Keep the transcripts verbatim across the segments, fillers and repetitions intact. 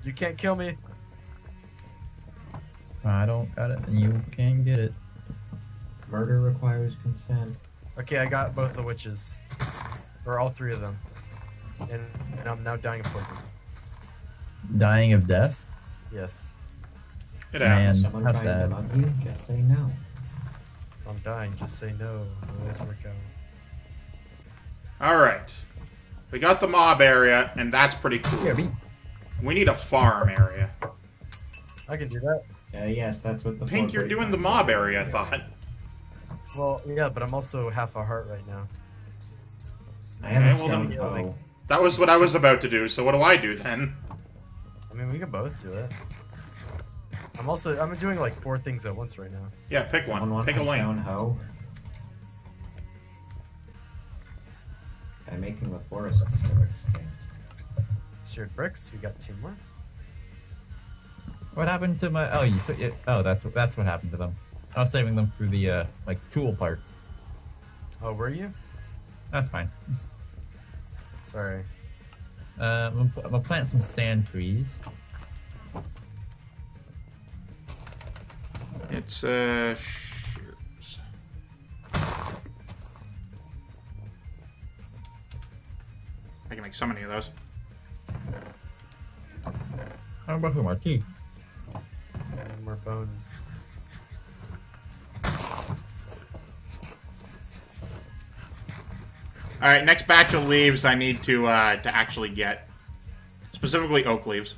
You can't kill me. I don't got it, and you can't get it. Murder requires consent. Okay, I got both the witches. Or all three of them. And, and I'm now dying of poison. Dying of death? Yes. It Man, happens. Someone how trying to sad. bug you? Just say no. If I'm dying, just say no. It'll always work out. Alright. We got the mob area, and that's pretty cool. Yeah, we... We need a farm area. I can do that. Uh, yes, that's what the Pink, four you're doing breakdowns the mob are. area, I thought. Well, yeah, but I'm also half a heart right now. I have Okay, a well then- stone hoe. That was what I was about to do, so what do I do then? I mean, we can both do it. I'm also, I'm doing like four things at once right now. Yeah, pick Someone one. want Pick a my stone lane. hoe? I'm making the forest still extinct. Seared bricks, we got two more. What happened to my... Oh, you took it... Oh, that's, that's what happened to them. I was saving them through the, uh, like, tool parts. Oh, were you? That's fine. Sorry. Uh, I'm gonna, put, I'm gonna plant some sand trees. It's, uh... shears. I can make so many of those. I'm brushing my teeth. And more bones. Alright, next batch of leaves I need to, uh, to actually get. Specifically oak leaves.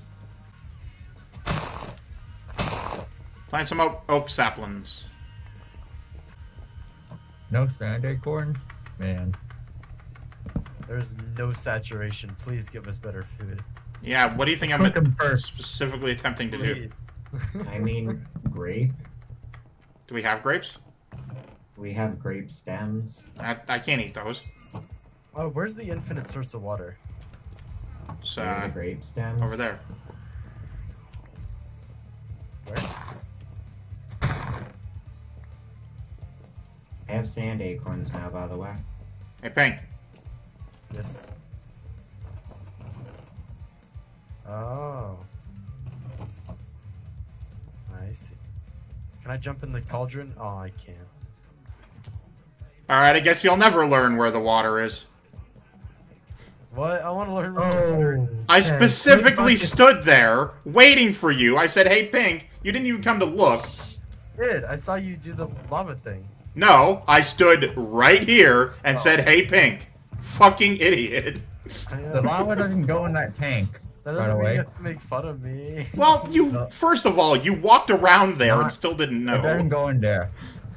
Plant some oak, oak saplings. No sand acorns? Man. There's no saturation. Please give us better food. Yeah, what do you think I'm Cook 'em first. specifically attempting to do? Please. I mean, grape. Do we have grapes? We have grape stems. I, I can't eat those. Oh, where's the infinite source of water? It's, Where are uh, the grape stems? over there. Where? I have sand acorns now, by the way. Hey, Pink. Yes. Oh. I see. Can I jump in the cauldron? Oh, I can't. Alright, I guess you'll never learn where the water is. What? I want to learn where the water Oh. is. I Okay, specifically bucket. stood there, waiting for you. I said, hey, Pink. You didn't even come to look. Did I saw you do the lava thing? No, I stood right here and Oh. said, hey, Pink. Fucking idiot. I The know. lava doesn't go in that tank. That by the doesn't mean way. you have to make fun of me. Well, you, first of all, you walked around there and Not- still didn't It doesn't know. go in there.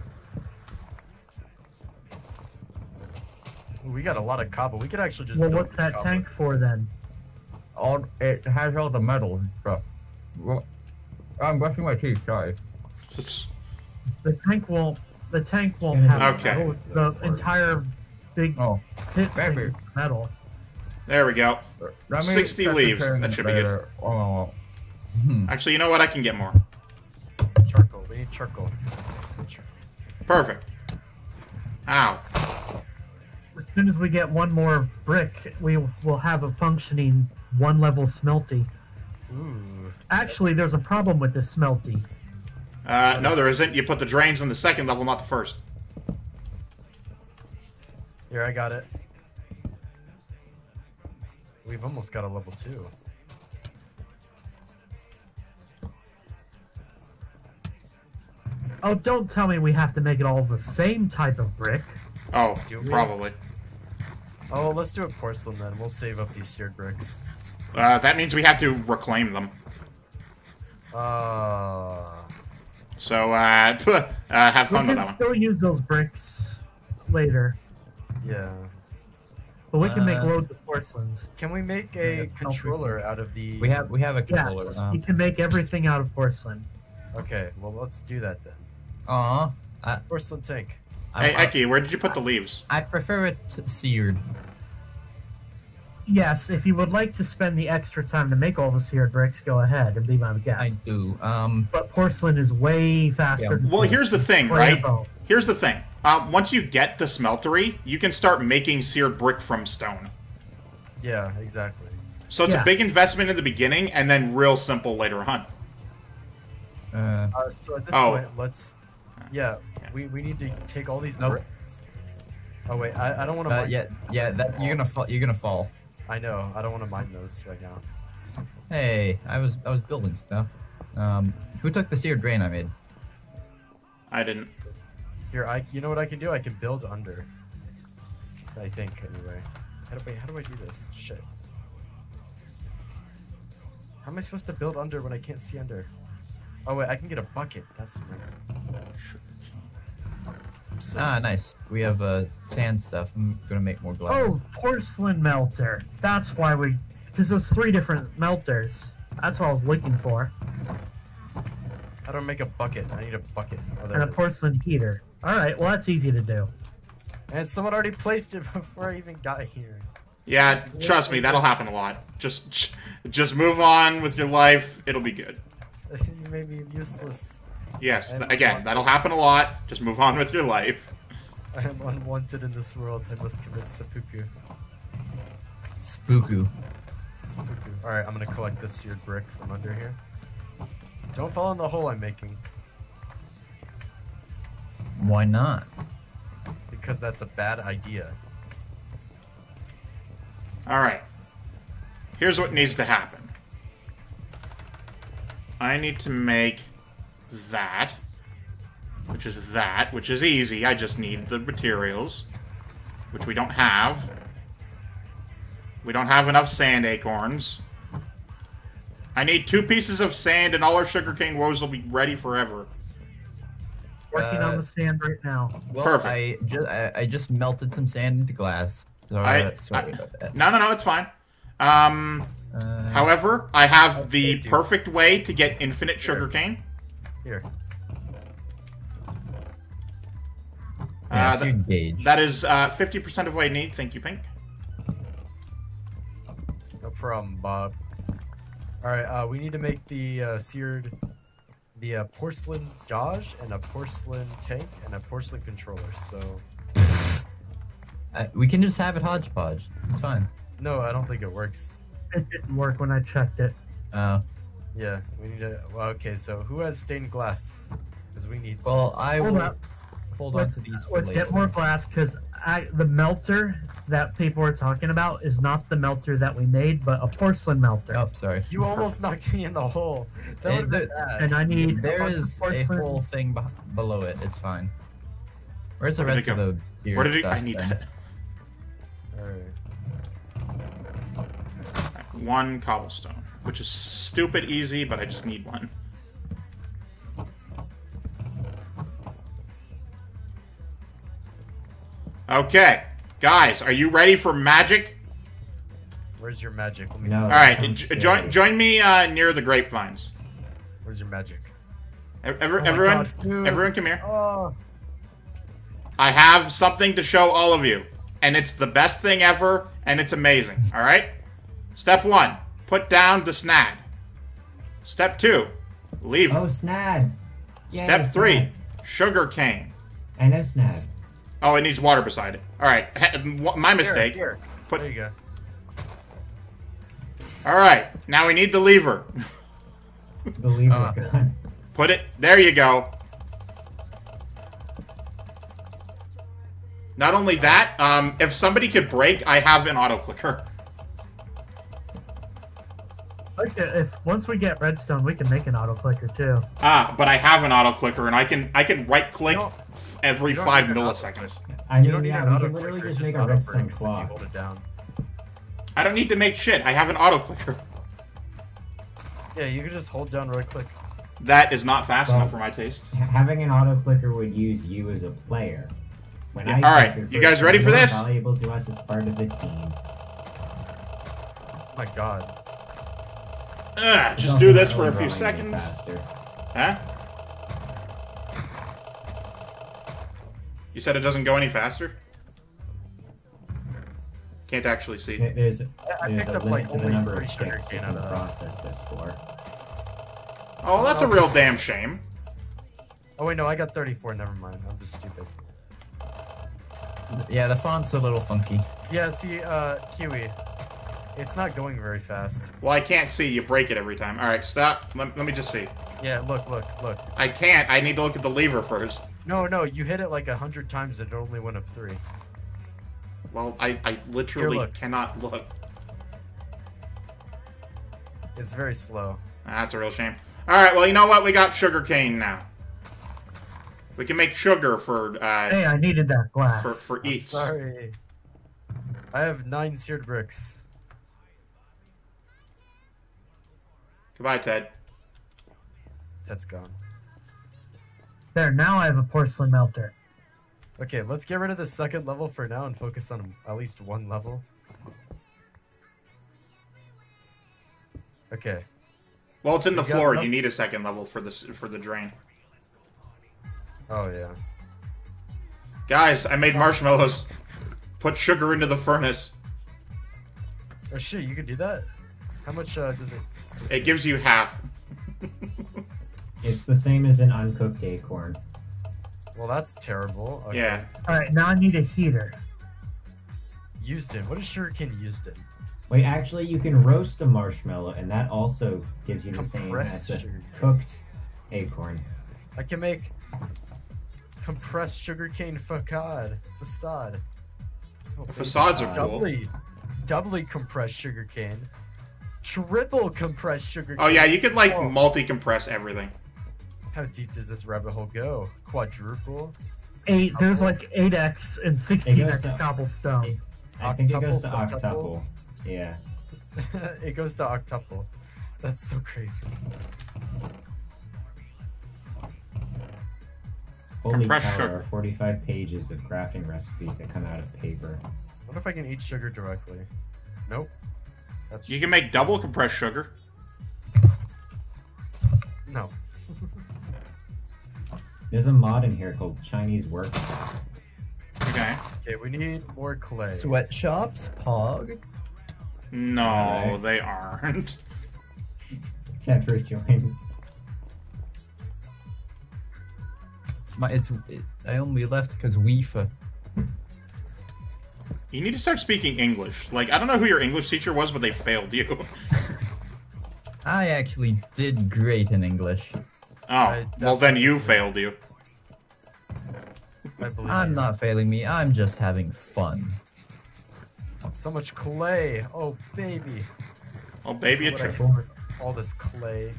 We got a lot of cobble. We could actually just. Well, build what's that cobble. tank for then? All it has all the metal and stuff. Well, I'm brushing my teeth. Sorry. Just- The tank won't. The tank won't Yeah. have Okay. metal. The entire big Oh, pit Maybe. thing is metal. There we go. let me sixty check leaves. the That should be good. later. Oh, hmm. Actually, you know what? I can get more. Charcoal. We need charcoal. Some char- Perfect. Ow. As soon as we get one more brick, we will have a functioning one-level smelty. Ooh. Actually, there's a problem with this smelty. Uh, no, there isn't. You put the drains on the second level, not the first. Here, I got it. We've almost got a level two. Oh, don't tell me we have to make it all the same type of brick. Oh, Do we? probably. Oh, let's do it porcelain then. We'll save up these seared bricks. Uh, that means we have to reclaim them. Uh, So, uh, uh have We fun with can that one. still use those bricks later, yeah. but we can make Uh, loads of porcelains. Can we make Yeah, a that's controller out of the... We have we have a controller. Yes, Um, you can make everything out of porcelain. Okay, well, let's do that then. Aw, I, Porcelain tank. Hey, I, Eki, where did you put the leaves? I prefer it seared. Yes, if you would like to spend the extra time to make all the seared bricks, go ahead and be my I guest. do. Um, But porcelain is way faster. Yeah. to Well, do. here's the thing, Play right? both. Here's the thing. Um, once you get the smeltery, you can start making seared brick from stone. Yeah, exactly. So it's Yes. a big investment in the beginning, and then real simple later on. Uh, Uh, so at this Oh. point, let's. Yeah, we, we need to take all these Nope. bricks. Oh wait, I, I don't want to. uh, yeah, yeah. That you're gonna fall. You're gonna fall. I know. I don't want to mine those right now. Hey, I was I was building stuff. Um, who took the seared drain I made? I didn't. Here, I. You know what I can do? I can build under. I think anyway. How do, wait, how do I do this? Shit. How am I supposed to build under when I can't see under? Oh wait, I can get a bucket. That's weird. I'm so Ah, nice. We have uh, sand stuff. I'm gonna make more glass. Oh, porcelain melter. That's why we, because there's three different melters. That's what I was looking for. How do I make a bucket? I need a bucket. Oh, there And a it is. porcelain heater. All right, well that's easy to do. And someone already placed it before I even got here. Yeah, trust me, that'll happen a lot. Just, just move on with your life. It'll be good. You made me useless. Yes, And- th again, that'll happen a lot. Just move on with your life. I am unwanted in this world. I must commit seppuku. Spooku. Seppuku. Alright, I'm gonna collect this seared brick from under here. Don't fall in the hole I'm making, Why not? because that's a bad idea. Alright. Here's what needs to happen. I need to make that, which is that, which is easy. I just need the materials, which we don't have. We don't have enough sand acorns. I need two pieces of sand and all our sugarcane woes will be ready forever. Working on Uh, the sand right now. Well, Perfect. I just I, I just melted some sand into glass. Sorry, I- sorry I- about that. No, no, no, it's fine. Um, Uh, however, I have the Okay, dude. perfect way to get infinite Here. sugarcane. Here. yeah, uh, so you gauge. That is uh, fifty percent of what I need. Thank you, Pink. No problem, Bob. Alright, uh, we need to make the uh, seared, the uh, porcelain dodge, and a porcelain tank, and a porcelain controller, so... Uh, we can just have it hodgepodge. It's fine. No, I don't think it works. It didn't work when I checked it. Uh, Yeah, we need to... Well, okay, so who has stained glass? Because we need some. well, I Hold will up. hold on Let's, to these for let's later. get more glass because I the melter that people were talking about is not the melter that we made, but a porcelain melter. Oh, sorry. You almost knocked me in the hole. That Eh, would have been there- bad. And I need a There bunch of is a porcelain. whole thing beh below it. It's fine. Where's the Where did rest it of go? the seared Where did it? stuff? I need then? that. Alright. One cobblestone, which is stupid easy, but I just need one. Okay, guys, are you ready for magic? Where's your magic? Let me No. see. All right, sounds j- scary. join join me uh, near the grapevines. Where's your magic? Ev- every- Oh my everyone, God, food. everyone, come here. Oh, I have something to show all of you, and it's the best thing ever, and it's amazing. All right. Step one: put down the snag. Step two: leave. Oh, snag. Yay, Step three: snag. sugar cane. I know snag. Oh, it needs water beside it. All right, ha- my mistake. Here, here. Put- There you go. All right, now we need the lever. The leaves Uh. are gone. Put it. There you go. Not only that, um, if somebody could break, I have an auto clicker. Okay, if once we get redstone, we can make an auto clicker too. Ah, but I have an auto clicker, and I can I can right click You don't- every you don't five need an auto milliseconds. I You mean, don't need yeah, an we auto can literally clicker, just just make a auto redstone breaks if you clock. hold it down. I don't need to make shit. I have an auto clicker. Yeah, you can just hold down right click. That is not fast Well- enough for my taste. Ha- Having an auto clicker would use you as a player. When Yeah, I alright, click you your guys ready person, for you're this? Valuable to us as part of the team. Oh my god. Ugh, It's just also do this not for a really few growing any seconds. faster. Huh? You said it doesn't go any faster? Can't actually see. There- There's, I there's picked a up, limit like, to the only number three of sugar ticks you cane out can of that. process this for. Oh, that's a real damn shame. Oh wait, no, I got thirty-four. Never mind. I'm just stupid. Yeah, the font's a little funky. Yeah, see, uh, Kiwi. It's not going very fast. Well, I can't see. You break it every time. All right, stop. Let, let me just see. Yeah, look, look, look. I can't. I need to look at the lever first. No, no, you hit it like a hundred times and it only went up three. Well, I, I literally Here, look. cannot look. It's very slow. That's a real shame. All right, well, you know what? We got sugarcane now. We can make sugar for uh, Hey, I needed that glass. for for I'm eats. sorry. I have nine seared bricks. Goodbye, Ted. That's gone. There, now I have a porcelain melter. Okay, let's get rid of the second level for now and focus on at least one level. Okay. Well, it's in the You got floor. enough? You need a second level for this for the drain. Oh yeah. Guys, I made marshmallows. Put sugar into the furnace. Oh shit, you can do that? How much uh, does it... It gives you half. It's the same as an uncooked acorn. Well, that's terrible. Okay. Yeah. Alright, now I need a heater. Used in. What is sugarcane used in? Wait, actually, you can roast a marshmallow, and that also gives you the same Compressed as a sugar. cooked acorn. I can make compressed sugarcane facade. Facade. Oh, baby. Facades are cool. Doubly, doubly compressed sugarcane. Triple compressed sugarcane. Oh yeah, you could like Oh. multi-compress everything. How deep does this rabbit hole go? Quadruple? Eight, there's like eight X and sixteen X goes to- cobblestone. I think it goes to Octuple, octuple. Yeah. It goes to octuple. That's so crazy. Holy Compressed cow, there sugar. are forty-five pages of crafting recipes that come out of paper. I wonder if I can eat sugar directly. Nope. That's You can make double compressed sugar. no. There's a mod in here called Chinese Work. Okay. Okay, we need more clay. Sweatshops, Pog. No, Alright. they aren't. Ted rejoins. My, it's. It, I only left because Weefa. You need to start speaking English. Like, I don't know who your English teacher was, but they failed you. I actually did great in English. Oh, well then you failed you. I believe I'm you. not failing me. I'm just having fun. So much clay. Oh, baby. Oh, baby, a What I trip. hoard all this clay.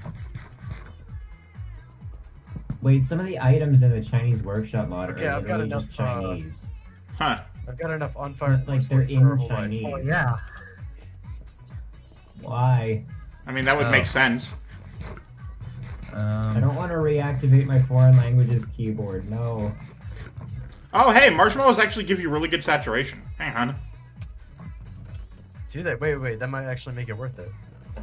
Wait, some of the items in the Chinese workshop mod Okay, are I've got literally just enough, uh, Chinese. Huh. I've got enough unfired Like, they're porcelain for a in whole life. Chinese. Oh yeah. Why? I mean, that would Oh. make sense. I Um, don't want to reactivate my foreign languages keyboard, no. Oh, hey, marshmallows actually give you really good saturation. Hang on. Do they? Wait, wait. That might actually make it worth it.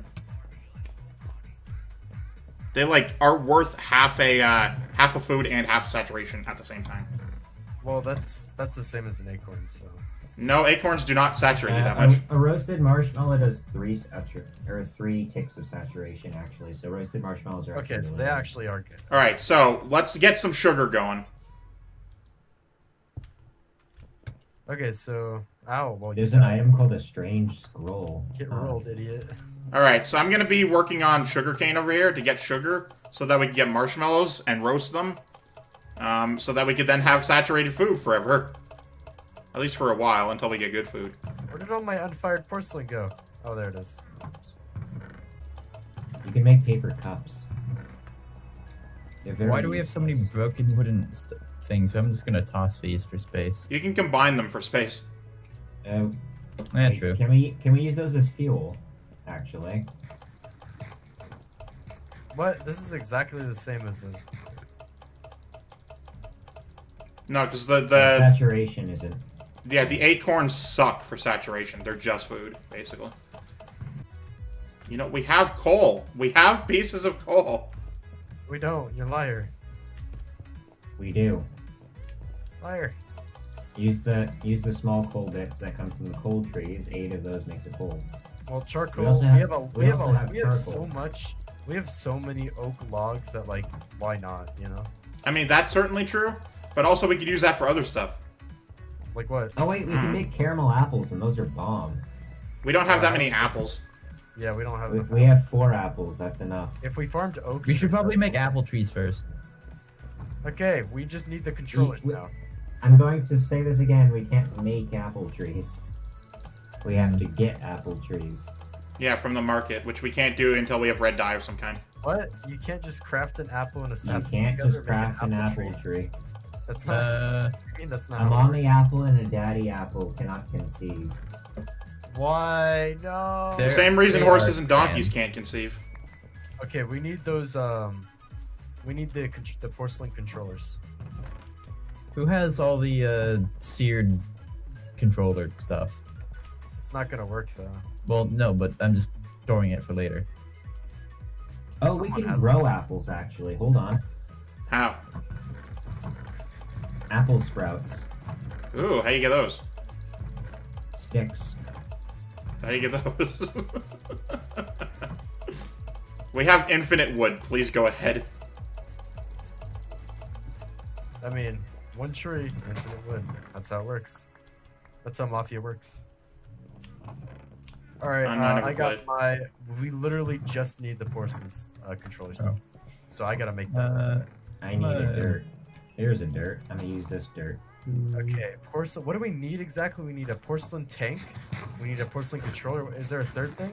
They, like, are worth half a, uh, half a food and half saturation at the same time. Well, that's that's the same as an acorn, so. No, acorns do not saturate you Uh, that much. a, a roasted marshmallow does three satur or three ticks of saturation actually. So roasted marshmallows are Okay, actually so really they good. actually are good. Alright, so let's get some sugar going. Okay, so. Ow, well, There's you an died. item called a strange scroll. Get Huh. rolled, idiot. Alright, so I'm gonna be working on sugarcane over here to get sugar so that we can get marshmallows and roast them. Um, so that we could then have saturated food forever. At least for a while, until we get good food. Where did all my unfired porcelain go? Oh, there it is. You can make paper cups. They're very why do we have so many broken wooden st- things? I'm just gonna toss these for space. You can combine them for space. Uh, Yeah, wait, true. Can we can we use those as fuel? Actually, What? This is exactly the same as a. No, because the, the the saturation isn't. yeah, the acorns suck for saturation. They're just food, basically. You know, we have coal. We have pieces of coal. We don't. You're a liar. We do. Liar. Use the use the small coal bits that come from the coal trees. Eight of those makes a coal. Well, charcoal. also We have- have a. we We have also a. have We have so charcoal. much. We have so many oak logs that like, why not? You know. I mean, that's certainly true. But also, we could use that for other stuff. Like what? Oh wait, we Hmm. can make caramel apples, and those are bomb. We don't have that many apples. Yeah, we don't have We, enough. we have four apples. That's enough. If we farmed oak, We should probably make apple trees first. Okay, we just need the controllers we- now. I'm going to say this again. We can't make apple trees. We have to get apple trees. Yeah, from the market, which we can't do until we have red dye of some kind. What? You can't just craft an apple and a You sapling can't together just and make craft an apple tree? tree. That's not. Uh, I mean, that's not. A how it mommy works. apple and a daddy apple cannot conceive. Why? No. There- Same reason they horses are and donkeys trans. can't conceive. Okay, we need those. Um, we need the con- the porcelain controllers. who has all the uh, seared controller stuff? It's not gonna work though. Well, no, but I'm just storing it for later. Oh, we Someone can has grow apples actually. Hold on. How? Apple sprouts. Ooh, how you get those? Sticks. How you get those? We have infinite wood. Please go ahead. I mean, one tree, infinite wood. That's how it works. That's how Mafia works. Alright, I'm not uh, I even got my... We literally just need the porcelain uh, controller stuff. Oh. So I gotta make that. Uh, I need Uh, a dirt. Here's a dirt. I'm gonna use this dirt. Okay, porcelain... What do we need exactly? We need a porcelain tank. We need a porcelain controller. Is there a third thing?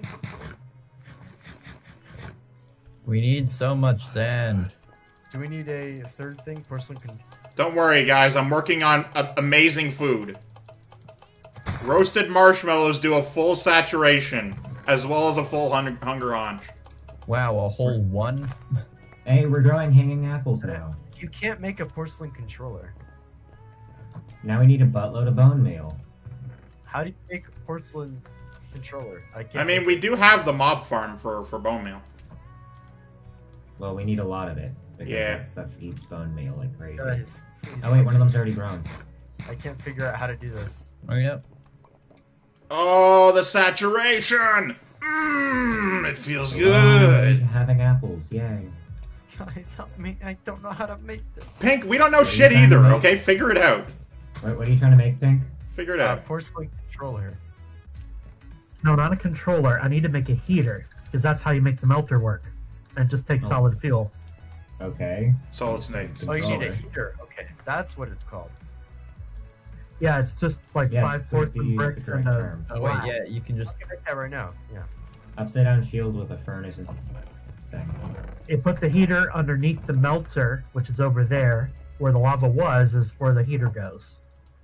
we need so much sand. Do we need a third thing? Porcelain con... Don't worry, guys. I'm working on a amazing food. Roasted marshmallows do a full saturation, as well as a full hun hunger haunch. Wow, a whole one? Hey, we're growing hanging apples now. You can't make a porcelain controller. Now we need a buttload of bone meal. How do you make a porcelain controller? I can't. I mean, make- we do have the mob farm for, for bone meal. Well, we need a lot of it. Because Yeah. that stuff eats bone meal like crazy. Guys, please. Oh wait, one of them's already grown. I can't figure out how to do this. Oh, yep. Oh, the saturation! Mmm, it feels Oh, good. having apples, yay. Guys, help me. I don't know how to make this. Pink, we don't know Are you shit trying to either, make- okay? Figure it out. Wait, what are you trying to make, Pink? Figure it Uh, out. porcelain controller. No, not a controller. I need to make a heater, because that's how you make the melter work. And it just takes Oh. solid fuel. Okay. Solid snake. Oh, you need a Controller. heater. Okay, that's what it's called. Yeah, it's just like Yes, five please do porcelain use the bricks and correct a... term. Oh, wait, Wow. yeah, you can just... I can make that right now. Yeah. Upside down shield with a furnace and thing. It put the heater underneath the melter, which is over there. Where the lava was is where the heater goes.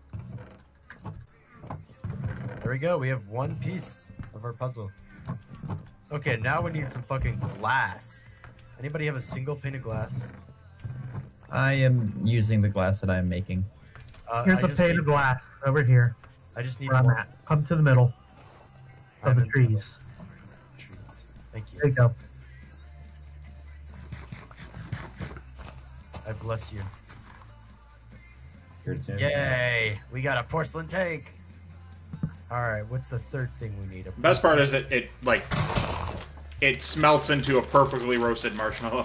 There we go. We have one piece of our puzzle. Okay, now we need some fucking glass. Anybody have a single pane of glass? I am using the glass that I am making. Uh, Here's I a just pane need- of glass over here I just need where I'm more at. Come to the middle of the I'm in trees. trees. Thank There you. you go. I bless you. Your turn. Yay! We got a porcelain tank. All right, what's the third thing we need? A Best part porcelain- is it, it, like, it smelts into a perfectly roasted marshmallow.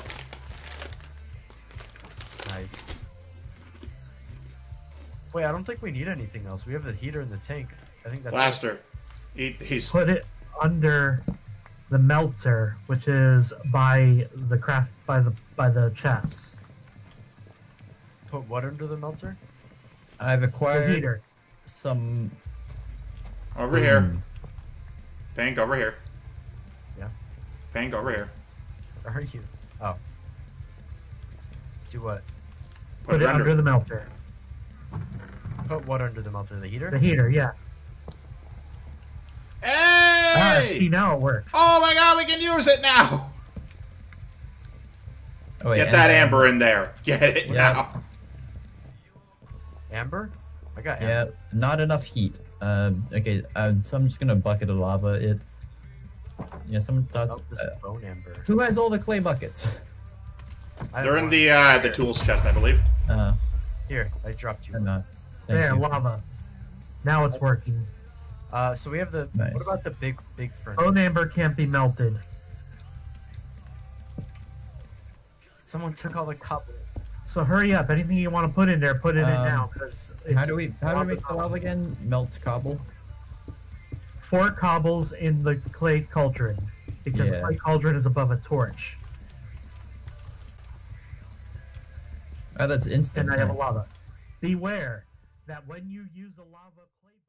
Nice. Wait, I don't think we need anything else. We have the heater in the tank. I think that's it. Blaster. He, he's... Put it under the melter, which is by the craft by the by the chest. Put what under the melter? I've The acquired heater. some... Over here. Hmm. Pink, over here. Yeah. Pink, over here. Where are you? Oh. Do what? Put it under the melter. Put what under the melter? The heater? The heater, yeah. Ah, Hey! see, now it works. Oh my god, we can use it now! Oh, wait, Get that and- amber in there. Get it Yeah. now. Amber? I got Yeah, amber. not enough heat. Uh, okay, uh, so I'm just gonna bucket of lava it. Yeah, someone does. Oh, this Uh, bone amber. who has all the clay buckets? I have They're in one. the uh, the tools chest, I believe. Uh, Here, I dropped you. I'm one. not. Thank There, you. lava. Now it's working. Uh, so we have the. Nice. What about the big, big furnace? Bone amber can't be melted. Someone took all the copper. So hurry up. Anything you want to put in there, put it in Um, now. Because How do we how do we make the lava again? Melt cobble. four cobbles in the clay cauldron because Yeah. the clay cauldron is above a torch, Oh, that's instant. and I have a huh? lava. Beware that when you use a lava clay.